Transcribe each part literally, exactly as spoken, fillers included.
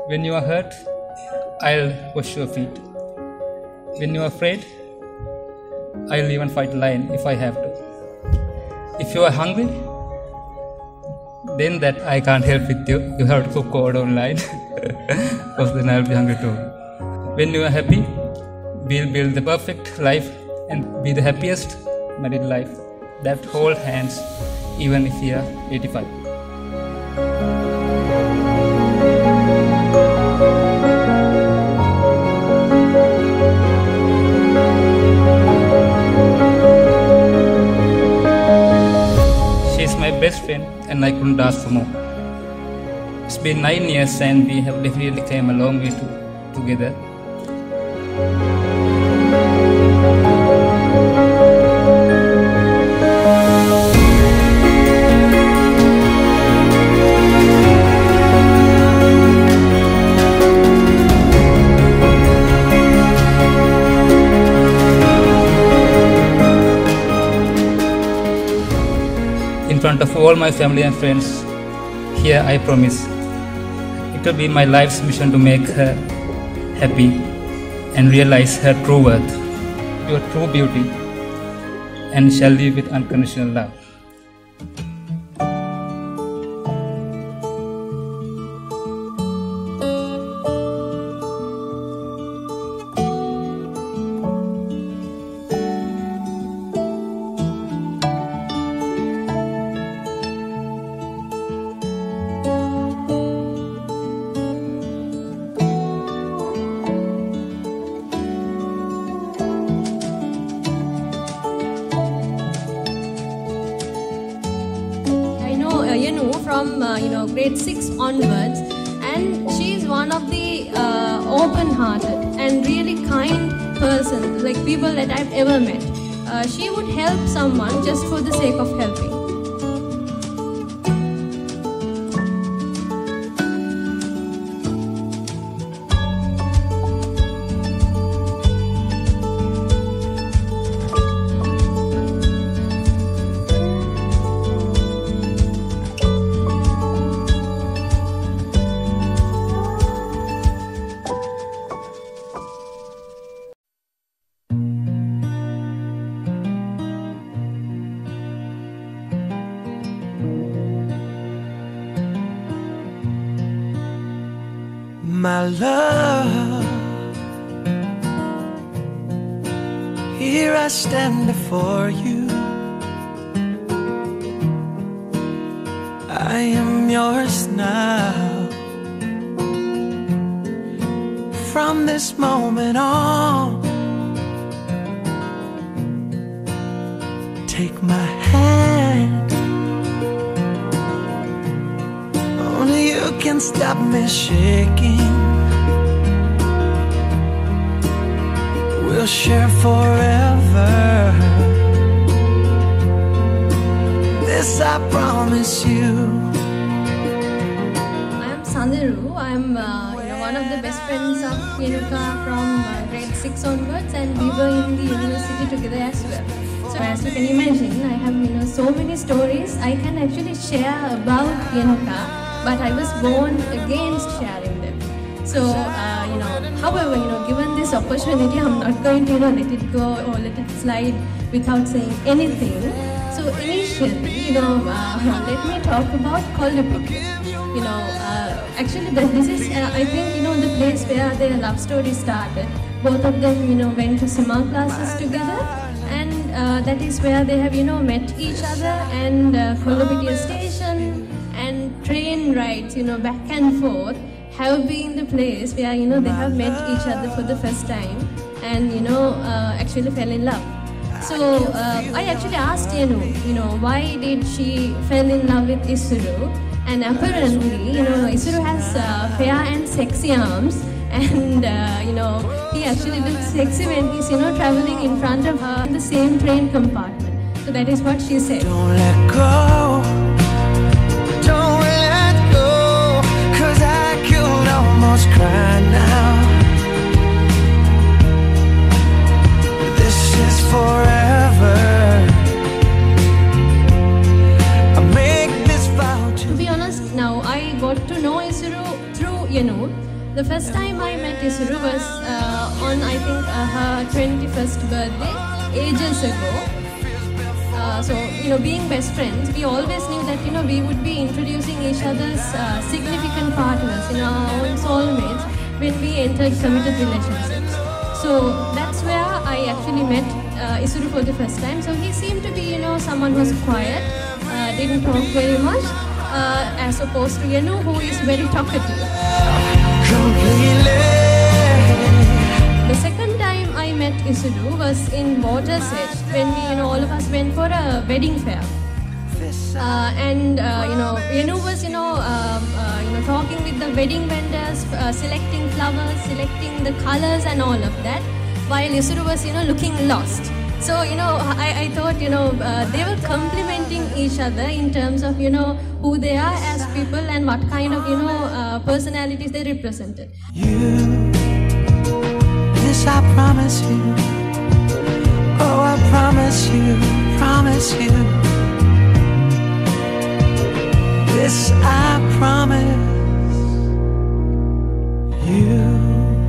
When you are hurt, I'll wash your feet. When you are afraid, I'll even fight a lion if I have to. If you are hungry, then that I can't help with you. You have to cook code online because then I'll be hungry too. When you are happy, we'll build the perfect life and be the happiest married life that hold hands even if we are eighty-five. She's my best friend and I couldn't ask for more. It's been nine years and we have definitely come a long way to, together. In front of all my family and friends, here I promise, it will be my life's mission to make her happy and realize her true worth, your true beauty, and shall live with unconditional love. Yanu from uh, you know grade six onwards, and she is one of the uh, open-hearted and really kind person, like people that I've ever met. Uh, she would help someone just for the sake of helping. My love, here I stand before you. I am yours now. From this moment on, take my hand. Only you can stop me shaking. We'll share forever. This I promise you. I am Sandiru. I am uh, you know, one of the best friends of Yenuka from uh, grade six onwards, and we were in the university together as well. So as you can imagine, I have you know so many stories I can actually share about Yenuka, but I was born against sharing them. So, uh, you know, however, you know, given this opportunity, I'm not going to, you know, let it go or let it slide without saying anything. So, initially, you know, uh, let me talk about Kollupiti. You know, uh, actually, this is, uh, I think, you know, the place where their love story started. Both of them, you know, went to summer classes together, and uh, that is where they have, you know, met each other, and uh, Kollupiti station and train rides, you know, back and forth, have been the place where, you know, they have met each other for the first time and, you know, uh, actually fell in love. So, uh, I actually asked Yanu, you know, why did she fell in love with Isuru? And apparently, you know, Isuru has uh, fair and sexy arms, and, uh, you know, he actually looks sexy when he's, you know, traveling in front of her in the same train compartment. So that is what she said. Don't let go. Don't let go. Cause I could almost cry now. This is forever. I make this vow to To be honest, now I got to know Isuru through, you know, Isuru was uh, on, I think, uh, her twenty-first birthday, ages ago. Uh, so, you know, being best friends, we always knew that, you know, we would be introducing each other's uh, significant partners, you know, our own soulmates, when we entered committed relationships. So that's where I actually met uh, Isuru for the first time. So he seemed to be, you know, someone who was quiet, uh, didn't talk very much, uh, as opposed to Yenu, who is very talkative. Completely. The second time I met Isuru was in Water's Edge, when we, you know, all of us went for a wedding fair. Uh, and uh, you know, Yenu was, you know, um, uh, you know, talking with the wedding vendors, uh, selecting flowers, selecting the colors and all of that, while Isuru was, you know, looking lost. So, you know, I, I thought, you know, uh, they were complementing each other in terms of, you know, who they are as people and what kind of, you know, uh, personalities they represented. You, this I promise you. Oh, I promise you, promise you. This I promise you.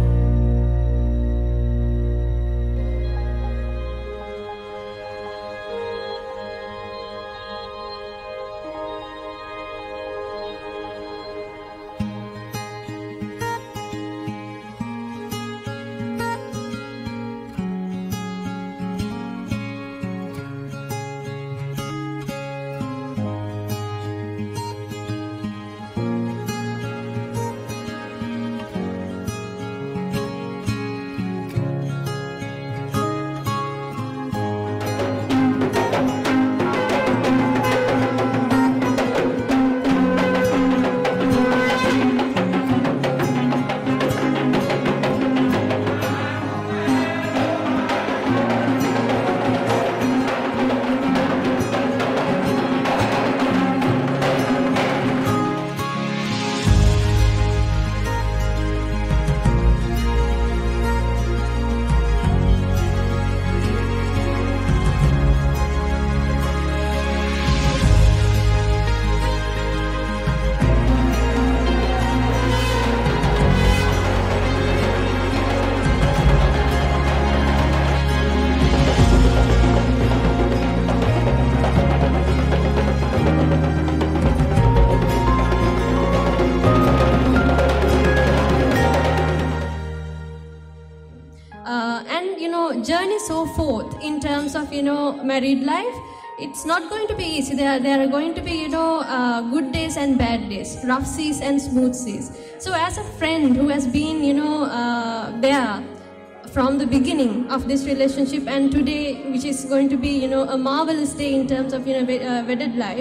Journey so forth in terms of, you know, married life. It's not going to be easy. There, there are going to be, you know, uh, good days and bad days, rough seas and smooth seas. So as a friend who has been, you know, uh, there from the beginning of this relationship and today, which is going to be, you know, a marvelous day in terms of, you know, uh, wedded life,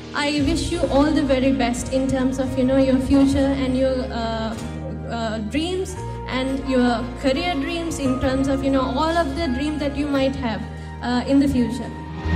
I wish you all the very best in terms of, you know, your future and your uh, uh, dreams and your career dreams, in terms of, you know, all of the dreams that you might have uh, in the future.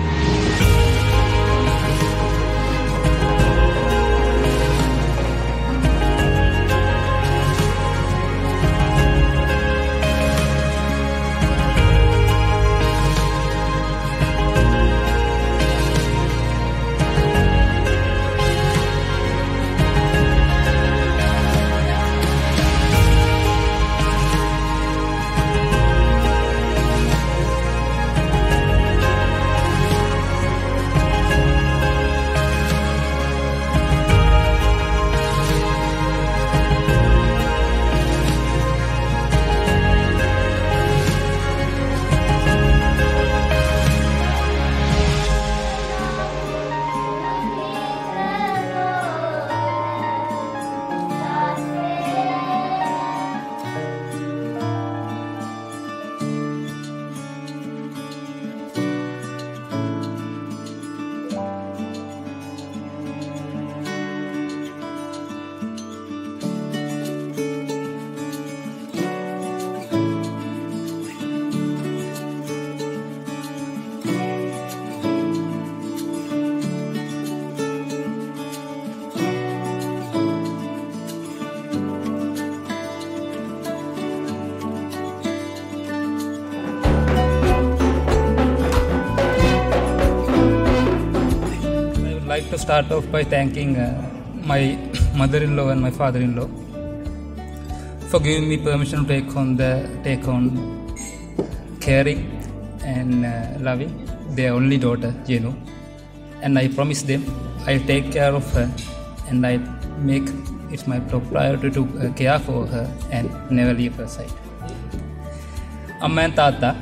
I would like to start off by thanking uh, my mother-in-law and my father-in-law for giving me permission to take on the take on caring and uh, loving their only daughter, Jenu. And I promise them I'll take care of her and I'll make it my top priority to uh, care for her and never leave her side. Amma and Tata,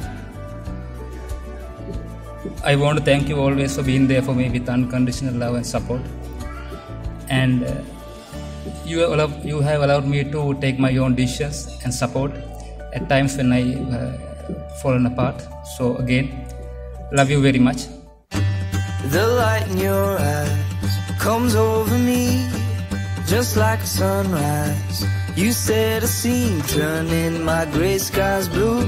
I want to thank you always for being there for me with unconditional love and support. And uh, you, have allowed, you have allowed me to take my own decisions and support at times when I uh, fallen apart. So again, love you very much. The light in your eyes comes over me just like a sunrise. You set a scene, turning my gray skies blue,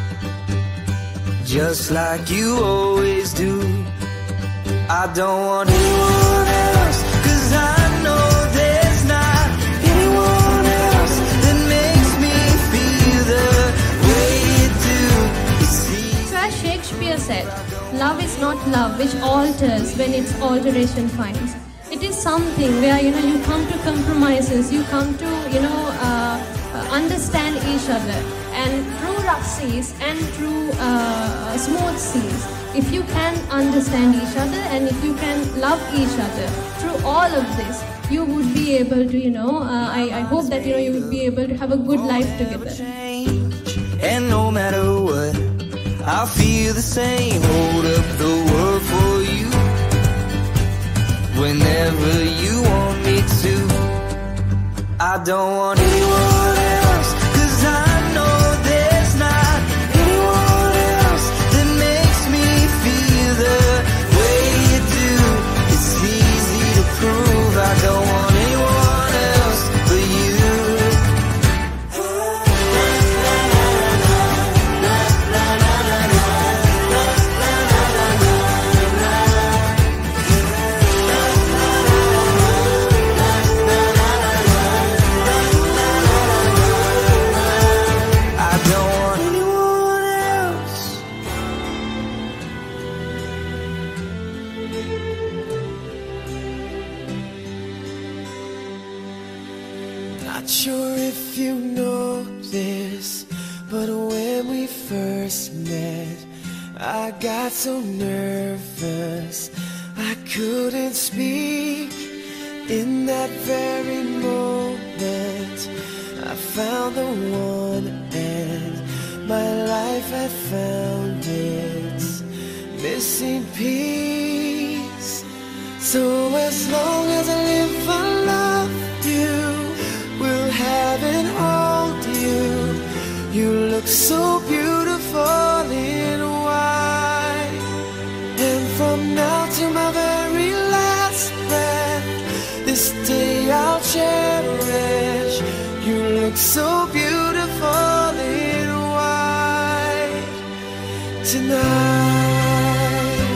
just like you always do. I don't want anyone else, 'cause I know there's not anyone else that makes me feel the way you do. You see, So as Shakespeare said, love is not love which alters when its alteration finds. It is something where, you know, you come to compromises, you come to, you know, uh, uh, understand each other. And through rough seas and through uh, smooth seas, if you can understand each other and if you can love each other through all of this, you would be able to, you know, uh, I, I hope that, you know, you would be able to have a good life together. and no matter what, I feel the same. Hold up the world for you whenever you want me to. I don't want anyone else, 'cause I know there's not anyone else that makes me feel the way you do. It's easy to prove I don't want anyone else but you. Not sure if you know this, but when we first met, I got so nervous I couldn't speak. In that very moment, I found the one, and my life had found its missing piece. So as long as I live, I love you, will have and hold you. You look so beautiful in white, and from now to my very last breath, this day I'll cherish. You look so beautiful in white tonight.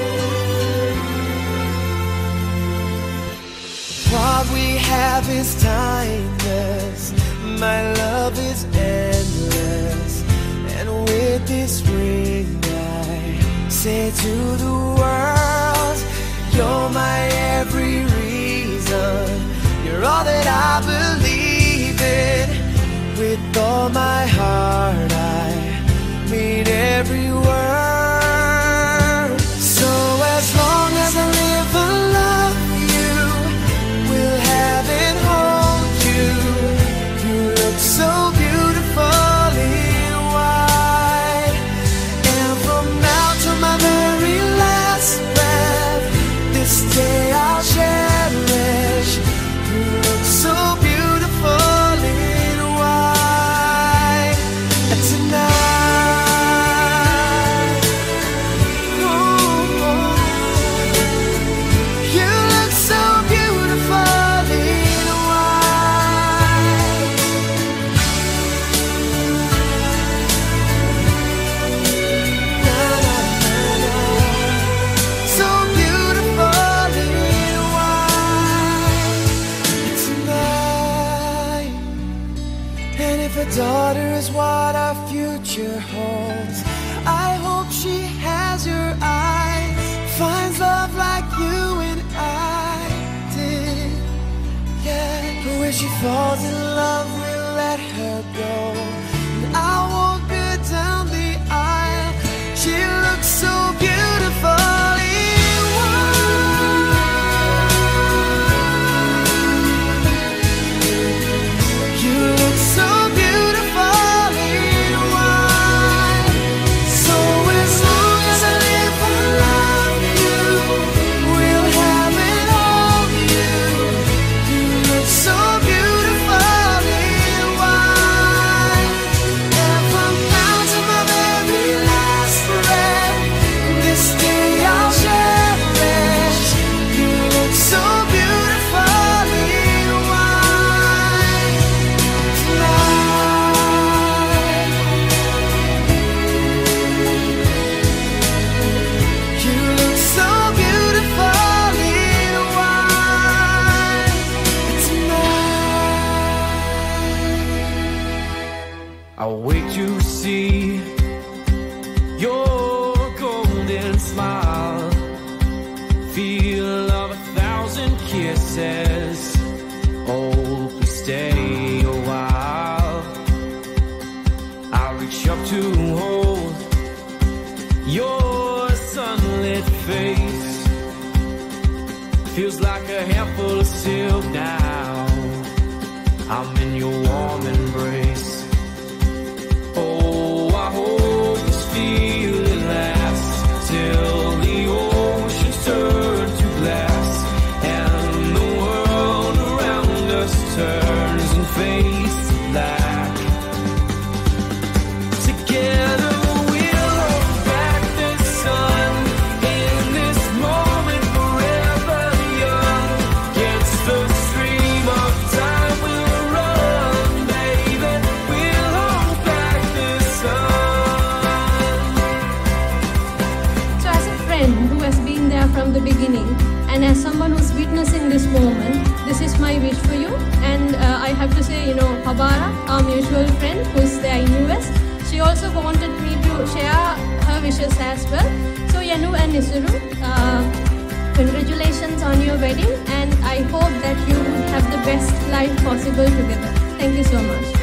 What we have is timeless, my love is endless, and with this ring I say to the world, you're my every reason, you're all that I believe in. With all my heart I mean every word. So as long as I live, I love you, will have and hold you. You look so beautiful in white, and from now to my very last breath, this day I'll cherish. You look so beautiful in white tonight. Ooh, you look so beautiful in white. Na, na, na, na. So beautiful in white tonight. And if a daughter is what our future holds, I hope she has your eyes, finds love like you and I did. Yeah, but when she falls in love, we'll let her go. And I walk her down the aisle. She looks so beautiful. I wait to see your golden smile, feel of a thousand kisses. Oh, please stay a while. I reach up to hold your sunlit face. Feels like a handful of silk now. I'm in your warm embrace. Oh, I hope this feeling lasts till the oceans turn to glass and the world around us turns and fades to black. Together we'll hold back the sun in this moment, forever young. Against the stream of time we'll run, baby. We'll hold back the sun. So as a friend who has been there from the beginning, and as someone who's witnessing this moment, this is my wish for you. And uh, I have to say, you know, Habara, our mutual friend who's there in U S, she also wanted me to share her wishes as well. So Yanu and Isuru, uh, congratulations on your wedding, and I hope that you have the best life possible together. Thank you so much.